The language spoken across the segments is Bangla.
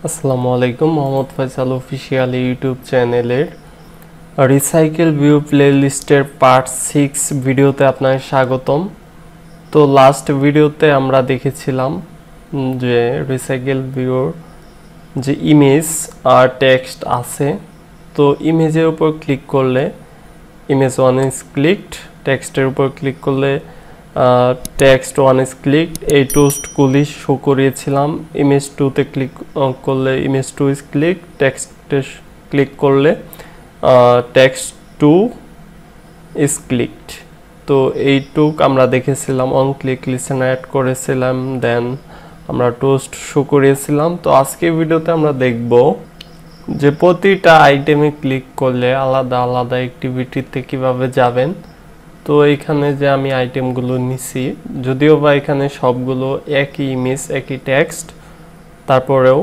আসসালামু আলাইকুম মোহাম্মদ ফয়সাল অফিসিয়াল ইউটিউব চ্যানেলের রিসাইকেল ভিউ প্লেলিস্টের পার্ট 6 ভিডিওতে আপনাকে স্বাগতম। তো লাস্ট ভিডিওতে আমরা দেখেছিলাম যে রিসাইকেল ভিউর যে ইমেজ আর টেক্সট আছে, তো ইমেজের উপর ক্লিক করলে ইমেজ 1 ইজ ক্লিকড, টেক্সটের উপর ক্লিক করলে টেক্সট 1 ইজ ক্লিকড, এই টোস্টগুলি শো করিয়েছিলাম। ইমেজ 2 তে ক্লিক করলে ইমেজ 2 ইজ ক্লিক, টেক্সটে ক্লিক করলে টেক্সট 2 ইজ ক্লিকড। তো এইটুক আমরা দেখেছিলাম, অন ক্লিক লিসেনার অ্যাড করেছিলাম, দেন আমরা টোস্ট শো করিয়েছিলাম। তো আজকে ভিডিওতে আমরা দেখব যে প্রতিটা আইটেমে ক্লিক করলে আলাদা আলাদা অ্যাক্টিভিটিতে কিভাবে যাবেন। তো এখানে যে আমি আইটেমগুলো নিছি, যদিও বা এখানে সবগুলো একই ইমেজ একই টেক্সট, তারপরেও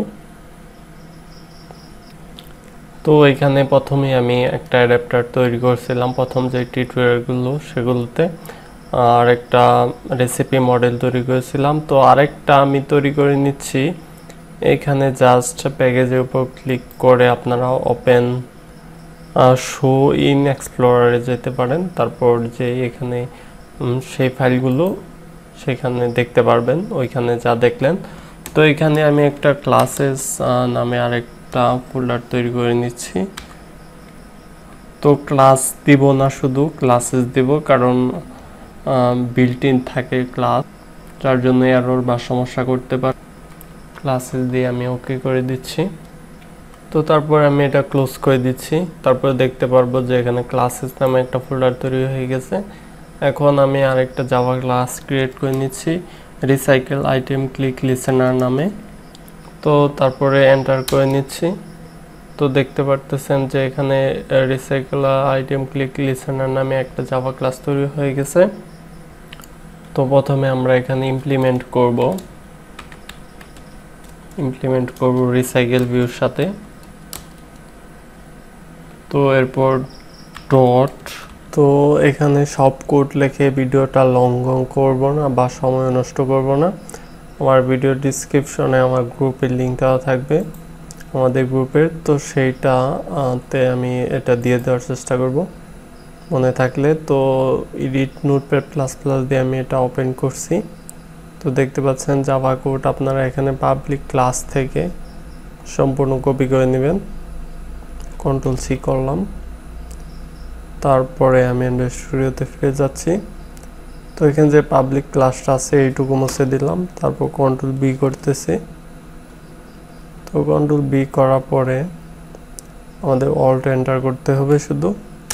তো এখানে প্রথমে আমি একটা অ্যাডাপ্টার তৈরি করছিলাম প্রথম যে টিউটোরিয়ালগুলো সেগুলোতে, আর একটা রেসিপি মডেল তৈরি করেছিলাম। তো আরেকটা আমি তৈরি করে নিচ্ছি। এখানে জাস্ট প্যাকেজের উপর ক্লিক করে আপনারা ওপেন শো ইন এক্সপ্লোরারে যেতে পারেন, তারপর যে এখানে সেই ফাইলগুলো সেখানে দেখতে পারবেন, ওইখানে যা দেখলেন। তো এখানে আমি একটা ক্লাসেস নামে আরেকটা ফোল্ডার তৈরি করে নিচ্ছি। তো ক্লাস দিব না, শুধু ক্লাসেস দিব, কারণ বিল্ট ইন থাকে ক্লাস, যার জন্য এরর বা সমস্যা করতে পারে। ক্লাসেস দিয়ে আমি ওকে করে দিচ্ছি। তো তারপর আমি এটা ক্লোজ করে দিচ্ছি। তারপর দেখতে পারবো যে এখানে ক্লাসেস নামে একটা ফোল্ডার তৈরি হয়ে গেছে। এখন আমি আরেকটা জাভা ক্লাস ক্রিয়েট করে নিচ্ছি রিসাইকেল আইটেম ক্লিক লিসেনার নামে। তো তারপরে এন্টার করে নিচ্ছি। তো দেখতে পারতেছেন যে এখানে রিসাইকেল আইটেম ক্লিক লিসেনার নামে একটা জাভা ক্লাস তৈরি হয়ে গেছে। তো প্রথমে আমরা এখানে ইমপ্লিমেন্ট করব রিসাইকেল ভিউর সাথে। তো এরপর ডট, তো এখানে সব কোড লিখে ভিডিওটা লং করব না বা সময় নষ্ট করব না। আমার ভিডিও ডিসক্রিপশনে আমার গ্রুপের লিঙ্ক দেওয়া থাকবে, আমাদের গ্রুপের, তো সেইটাতে আমি এটা দিয়ে দেওয়ার চেষ্টা করব মনে থাকলে। তো এডিট নোটপ্যাড প্লাস প্লাস দিয়ে আমি এটা ওপেন করছি। তো দেখতে পাচ্ছেন জাভা কোড আপনারা এখানে পাবলিক ক্লাস থেকে সম্পূর্ণ কপি করে নেবেন। Ctrl+C করলাম, তারপরে আমি অ্যান্ড্রয়েড স্টুডিওতে ফিরে যাচ্ছি। তো এখানে যে পাবলিক ক্লাসটা আছে এইটুকু মুছে দিলাম, তারপর Ctrl+B করতেছি। তো Ctrl+B করার পরে আমাদের অল্ট এন্টার করতে হবে, শুধু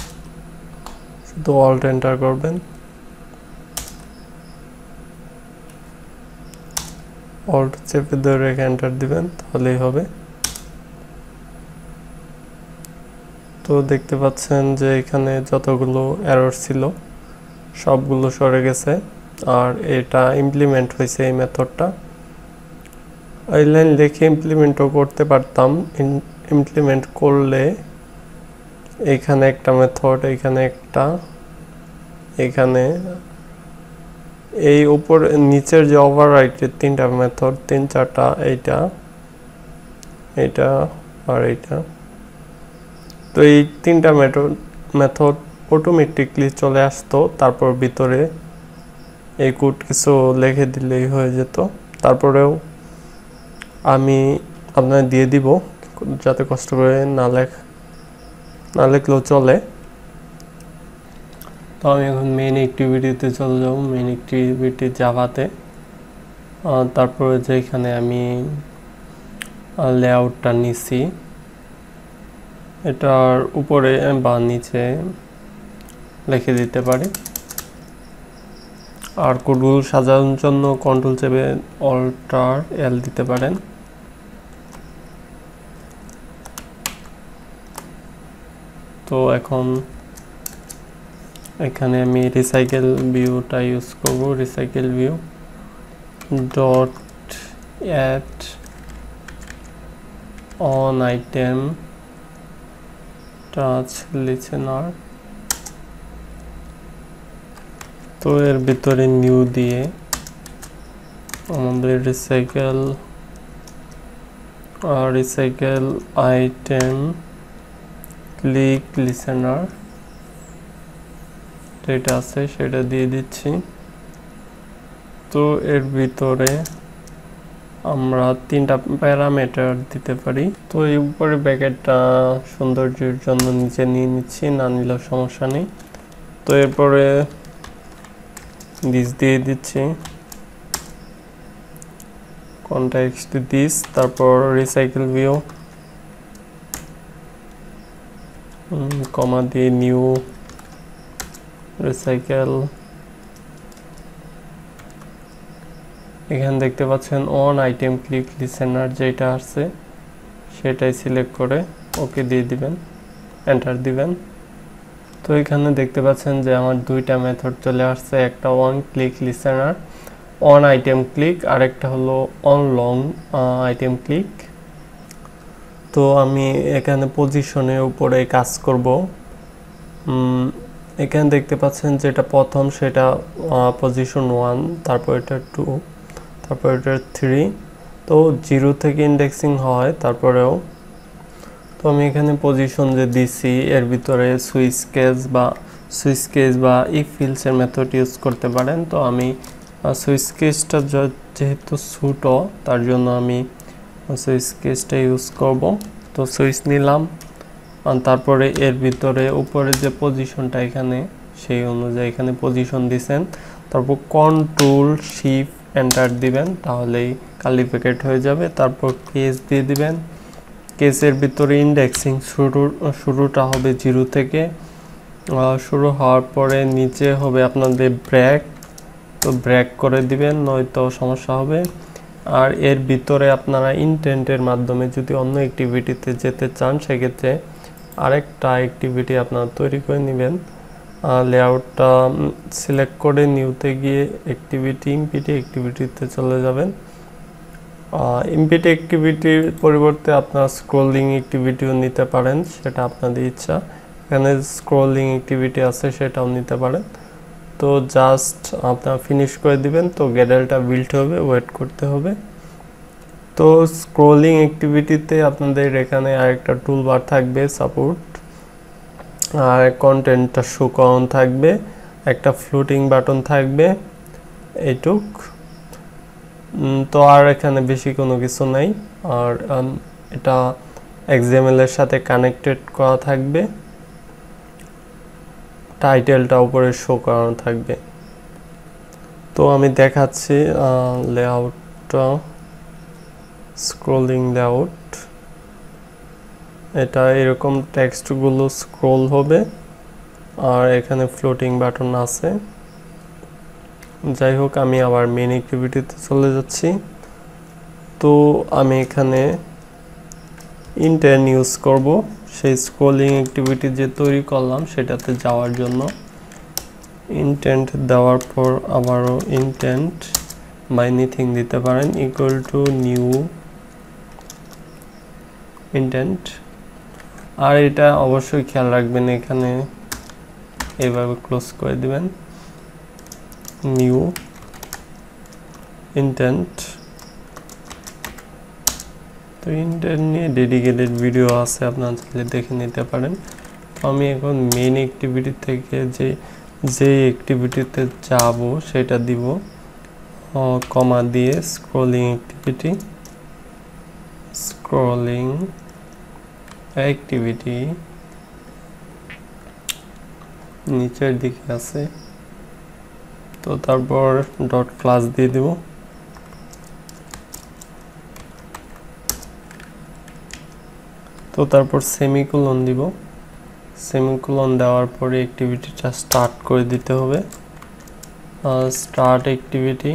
অল্ট এন্টার করবেন, অল্ট চেপে ধরে রেখে এন্টার দিবেন, তাহলেই হবে। তো দেখতে পাচ্ছেন যে এখানে যতগুলো এরর ছিল সবগুলো সরে গেছে, আর এটা ইমপ্লিমেন্ট হয়েছে এই মেথডটা। এই লাইন লিখে ইমপ্লিমেন্টও করতে পারতাম, ইমপ্লিমেন্ট করলে এখানে একটা মেথড, এখানে একটা, এখানে এই উপর নিচের যে ওভাররাইটের 3টা মেথড, 3-4টা, এইটা আর এইটা। তো এই 3টা মেথড অটোমেটিকলি চলে আসতো, তারপর ভিতরে এই কোড কিছু লিখে দিলেই হয়ে যেত। তারপরেও আমি আপনাদের দিয়ে দিব, যাতে কষ্ট করে না লিখলেও চলে। তো আমি এখন মেইন অ্যাক্টিভিটিতে চলে যাব, মেইন অ্যাক্টিভিটি জাভাতে। তারপরে যেখানে আমি লেআউটটা নিছি, এটার উপরে বা নিচে লিখে দিতে পারি। আর কোডগুলো সাজানোর জন্য Ctrl চেপে Alt+L দিতে পারেন। তো এখন এখানে আমি রিসাইকেল ভিউটা ইউজ করব, recycle view dot add on item touch listener. তো এর ভিতরে নিউ দিয়ে আমাদের recycle recycle item click listener যেটা আছে সেটা দিয়ে দিচ্ছি। তো এর ভিতরে আমরা 3টা প্যারামিটার দিতে পারি। তো এই উপরে ব্র্যাকেটটা সৌন্দর্যের জন্য নিচে নিয়ে নিচ্ছি, না নিলেও সমস্যা নেই। তো এরপরে দিস দিয়ে দিচ্ছি, কনটেক্সট দিস, তারপর রিসাইকেল ভিউ কমা দিয়ে নিউ রিসাইকেল। এখানে দেখতে পাচ্ছেন অন আইটেম ক্লিক লিসেনার যেটা আছে সেটাই সিলেক্ট করে ওকে দিয়ে দিবেন, এন্টার দিবেন। তো এখানে দেখতে পাচ্ছেন যে আমার 2টা মেথড চলে আসছে, একটা on click listener on item click, আর একটা হলো অন লং আইটেম ক্লিক। তো আমি এখানে পজিশনের উপরে কাজ করব। এখানে দেখতে পাচ্ছেন যেটা প্রথম সেটা পজিশন 1, তারপর এটা 2, তারপর এটা 3। তো 0 থেকে ইন্ডেক্সিং হয় তারপরেও। তো আমি এখানে পজিশন যে দিছি এর ভিতরে সুইচ কেস বা ইফ ফিল্ডসের মেথড ইউজ করতে পারেন। তো আমি সুইচ কেসটা যেহেতু ছোট তার জন্য আমি সুইচ কেসটা ইউজ করব। তো সুইচ নিলাম, তারপরে এর ভিতরে উপরে যে পজিশনটা এখানে সেই অনুযায়ী এখানে পজিশন দিবেন, তারপর কন্ট্রোল শিফট এন্টার দিবেন, তাহলেই কালি প্যাকেট হয়ে যাবে। তারপর কেস দিয়ে দিবেন, কেসের ভিতরে ইন্ডেক্সিং শুরুটা হবে 0 থেকে, শুরু হওয়ার পরে নিচে হবে আপনাদের ব্রেক, তো ব্রেক করে দিবেন নয়তো সমস্যা হবে। আর এর ভিতরে আপনারা ইন্টেন্টের মাধ্যমে যদি অন্য অ্যাক্টিভিটিতে যেতে চান সেক্ষেত্রে আরেকটা অ্যাক্টিভিটি আপনারা তৈরি করে নেবেন। লেআউটটা সিলেক্ট করে নিউতে গিয়ে ইমপিটি অ্যাক্টিভিটিতে চলে যাবেন। ইমপিটি অ্যাক্টিভিটির পরিবর্তে আপনারা স্ক্রলিং অ্যাক্টিভিটিও নিতে পারেন, সেটা আপনাদের ইচ্ছা। এখানে স্ক্রলিং অ্যাক্টিভিটি আছে সেটাও নিতে পারেন। তো জাস্ট আপনারা ফিনিশ করে দিবেন। তো গ্যাডেলটা বিল্ড হবে, ওয়েট করতে হবে। তো স্ক্রলিং অ্যাক্টিভিটিতে আপনাদের এখানে আরেকটা টুলবার থাকবে সাপোর্ট, আর কন্টেন্টটা শো করান থাকবে, একটা ফ্লোটিং বাটন থাকবে, এইটুক। তো আর এখানে বেশি কোনো কিছু নাই। আর এটা XML এর সাথে কানেক্টেড করা থাকবে, টাইটেলটা উপরে শো করানো থাকবে। তো আমি দেখাচ্ছি লেআউটটা, স্ক্রলিং লেআউট। এটা এরকম টেক্সটগুলো স্ক্রল হবে, আর এখানে ফ্লোটিং বাটন আছে। যাই হোক, আমি আবার মেইন অ্যাক্টিভিটিতে চলে যাচ্ছি। তো আমি এখানে ইন্টেন্ট ইউজ করব সেই স্ক্রলিং অ্যাক্টিভিটি যে তৈরি করলাম সেটাতে যাওয়ার জন্য। ইন্টেন্ট দেওয়ার পর আবারও ইন্টেন্ট বা এনিথিং দিতে পারেন, ইকুয়াল টু নিউ ইন্টেন্ট। আর এটা অবশ্যই খেয়াল রাখবেন, এখানে এভাবে ক্লোজ করে দিবেন, নিউ ইন্টেন্ট। তো ইন্টেন্ট নিয়ে ডেডিকেটেড ভিডিও আছে, আপনারা চাইলে দেখে নিতে পারেন। তো আমি এখন মেইন অ্যাক্টিভিটি থেকে যে অ্যাক্টিভিটিতে যাব সেটা দিব, কমা দিয়ে স্ক্রলিং অ্যাক্টিভিটি নিচের দিকে আছে। তো তারপর ডট ক্লাস দিয়ে দিব। তো তারপর সেমিকোলন দিব, সেমিকোলন দেওয়ার পরে অ্যাক্টিভিটিটা স্টার্ট করে দিতে হবে, স্টার্ট অ্যাক্টিভিটি।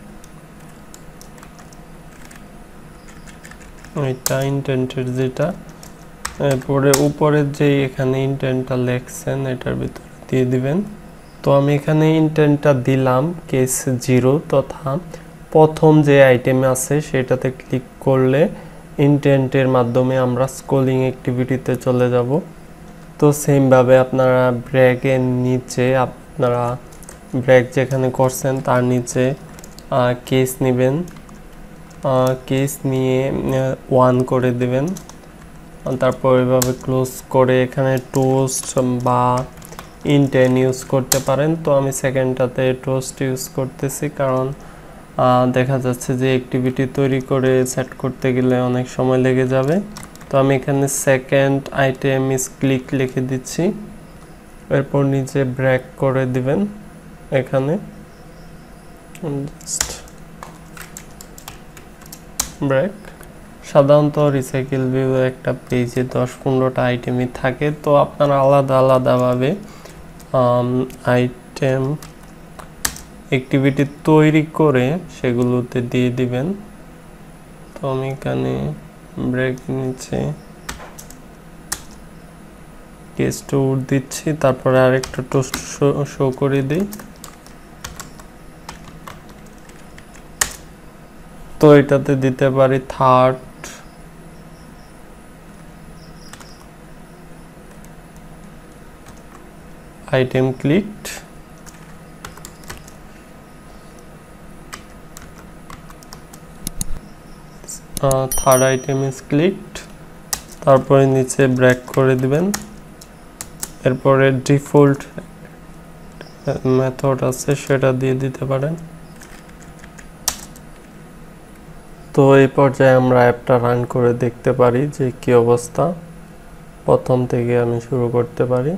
এটা ইন্টেন্টের যেটা, এরপরে উপরে যে এখানে ইন্টেন্টটা লেখছেন এটার ভিতরে দিয়ে দিবেন। তো আমি এখানে ইন্টেন্টটা দিলাম কেস 0, তথা প্রথম যে আইটেম আছে সেটাতে ক্লিক করলে ইন্টেন্টের মাধ্যমে আমরা স্ক্রলিং অ্যাক্টিভিটিতে চলে যাব। তো সেমভাবে আপনারা ব্রেকের নিচে, আপনারা ব্রেক যেখানে করছেন তার নিচে কেস নেবেন, কেস নিয়ে 1 করে দিবেন, তারপর এভাবে ক্লোজ করে এখানে টোস্ট বা ইনটেন ইউজ করতে পারেন। তো আমি সেকেন্ডটাতে টোস্ট ইউজ করতেছি, কারণ দেখা যাচ্ছে যে অ্যাক্টিভিটি তৈরি করে সেট করতে গেলে অনেক সময় লেগে যাবে। তো আমি এখানে সেকেন্ড আইটেম ইজ ক্লিক লিখে দিচ্ছি, এরপর নিচে ব্রেক করে দিবেন। এখানে ব্রেক, সাধারণত রিসাইকেল ভিউ একটা পেজে 10-15টা আইটেমই থাকে, তো আপনারা আলাদা আলাদাভাবে আইটেম অ্যাক্টিভিটি তৈরি করে সেগুলোতে দিয়ে দিবেন। তো আমি এখানে ব্রেক নিচে কেস টু দিচ্ছি, তারপরে আরেকটা টোস্ট শো করে দিই। তো এটাতে দিতে পারি third item clicked, third item is clicked, তারপরে নিচে ব্রেক করে দিবেন। এরপরে ডিফল্ট মেথড আছে সেটা দিয়ে দিতে পারেন। তো এই পর্যায়ে আমরা অ্যাপটা রান করে দেখতে পারি যে কি অবস্থা। প্রথম থেকে আমি শুরু করতে পারি।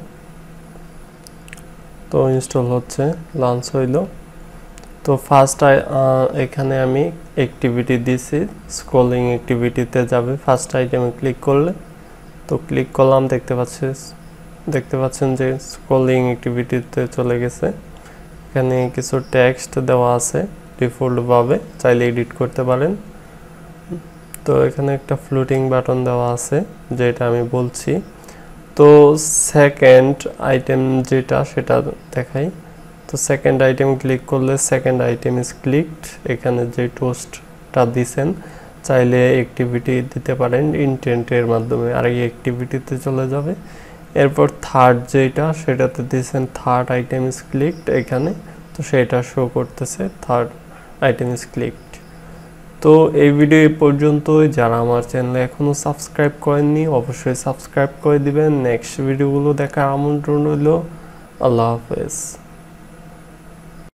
তো ইনস্টল হচ্ছে, লঞ্চ হইল। তো ফার্স্ট এখানে আমি অ্যাক্টিভিটি দিছি, স্ক্রলিং অ্যাক্টিভিটিতে যাবে ফার্স্ট আইটেমে ক্লিক করলে। তো ক্লিক করলাম, দেখতে পাচ্ছেন যে স্ক্রলিং অ্যাক্টিভিটিতে চলে গেছে। এখানে কিছু টেক্সট দেওয়া আছে ডিফল্টভাবে, চাইলে এডিট করতে পারেন। তো এখানে একটা ফ্লোটিং বাটন দেওয়া আছে যেটা আমি বলছি। তো সেকেন্ড আইটেম যেটা সেটা দেখাই। তো সেকেন্ড আইটেম ক্লিক করলে সেকেন্ড আইটেম ইজ ক্লিকড, এখানে যে টোস্টটা দিছেন চাইলে অ্যাক্টিভিটি দিতে পারেন ইনটেন্টের মাধ্যমে, আর এই অ্যাক্টিভিটিতে চলে যাবে। এরপর থার্ড যেটা সেটাতে দিয়েছেন থার্ড আইটেম ইজ ক্লিকড এখানে, তো সেটা শো করতেছে থার্ড আইটেম ইজ ক্লিকড। তো এই ভিডিও এই পর্যন্তই। যারা আমার চ্যানেলে এখনও সাবস্ক্রাইব করেননি অবশ্যই সাবস্ক্রাইব করে দিবেন। নেক্সট ভিডিওগুলো দেখার আমন্ত্রণ রইল। আল্লাহ হাফেজ।